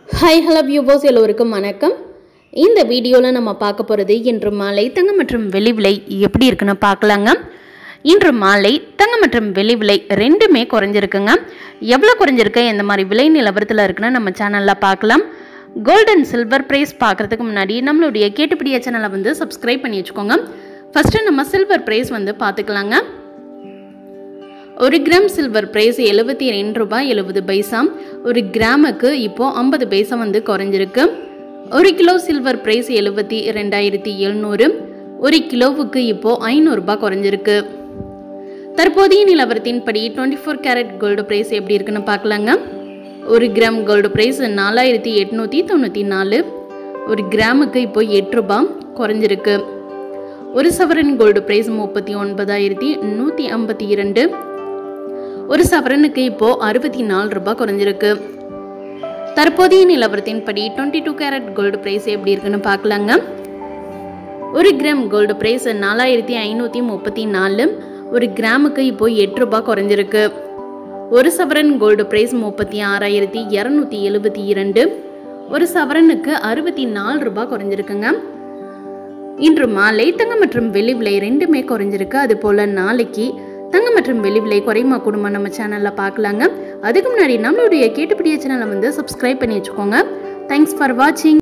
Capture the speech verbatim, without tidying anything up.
Hi hello viewers எல்லோருக்கும் வணக்கம். இந்த வீடியோவில் நம்ம பார்க்க போகிறது இன்று மாலை தங்கம் மற்றும் வெள்ளி விலை எப்படி இருக்குன்னு பார்க்கலாங்க. இன்று மாலை தங்கம் மற்றும் வெள்ளி விலை ரெண்டுமே குறைஞ்சிருக்குங்க. எவ்வளோ குறைஞ்சிருக்கு, எந்த மாதிரி விலை நிலவரத்தில் இருக்குன்னு நம்ம சேனலில் பார்க்கலாம். கோல்டு அண்ட் சில்வர் ப்ரைஸ் பார்க்குறதுக்கு முன்னாடி நம்மளுடைய கேட்டுப்படிய சேனலை வந்து சப்ஸ்கிரைப் பண்ணி வச்சுக்கோங்க. ஃபஸ்ட்டு நம்ம சில்வர் ப்ரைஸ் வந்து பார்த்துக்கலாங்க. ஒரு கிராம் சில்வர் பிரைஸ் எழுபத்தி ரெண்டு ரூபாய் எழுபது பைசா. ஒரு கிராமுக்கு இப்போது ஐம்பது பைசா வந்து குறைஞ்சிருக்கு. ஒரு கிலோ சில்வர் பிரைஸ் எழுபத்தி ரெண்டாயிரத்தி எழுநூறு. ஒரு கிலோவுக்கு இப்போது ஐநூறுரூபா குறைஞ்சிருக்கு. தற்போதைய நிலவரத்தின்படி twenty four carat gold price எப்படி இருக்குன்னு பார்க்கலாங்க. ஒரு கிராம் கோல்டு ப்ரைஸ் நாலாயிரத்தி எட்நூற்றி தொண்ணூற்றி நாலு. ஒரு கிராமுக்கு இப்போது எட்டு ரூபாய் குறைஞ்சிருக்கு. ஒரு சவரன் கோல்டு ப்ரைஸ் முப்பத்தி ஒன்பதாயிரத்தி நூற்றி ஐம்பத்தி இரண்டு. ஒரு சவரனுக்கு இப்போ அறுபத்தி நாலு ரூபாய் குறைஞ்சிருக்கு. தற்போதைய நிலவரத்தின்படி twenty two carat gold price எப்படி இருக்குன்னு பார்க்கலாங்க. ஒரு கிராம் கோல்டு பிரைஸ் நாலாயிரத்தி ஐநூற்றி முப்பத்தி நாலு. ஒரு கிராமுக்கு இப்போ எட்டு ரூபாய் குறைஞ்சிருக்கு. ஒரு சவரன் கோல்டு பிரைஸ் முப்பத்தி ஆறாயிரத்தி இரநூத்தி எழுபத்தி இரண்டு. ஒரு சவரனுக்கு அறுபத்தி நாலு ரூபாய் குறைஞ்சிருக்குங்க. இன்று மாலை தங்கம் மற்றும் வெள்ளி விலை ரெண்டுமே குறைஞ்சிருக்கு. அது போல் நாளைக்கு தங்கம் மற்றும் வெள்ளி விலை குறையுமா கூடுமா நம்ம சேனலில் பார்க்கலாங்க. அதுக்கு முன்னாடி நம்மளுடைய கேட்டுப்படிய சேனலை வந்து சப்ஸ்கிரைப் பண்ணி வச்சுக்கோங்க. தேங்க்ஸ் ஃபார் வாட்சிங்.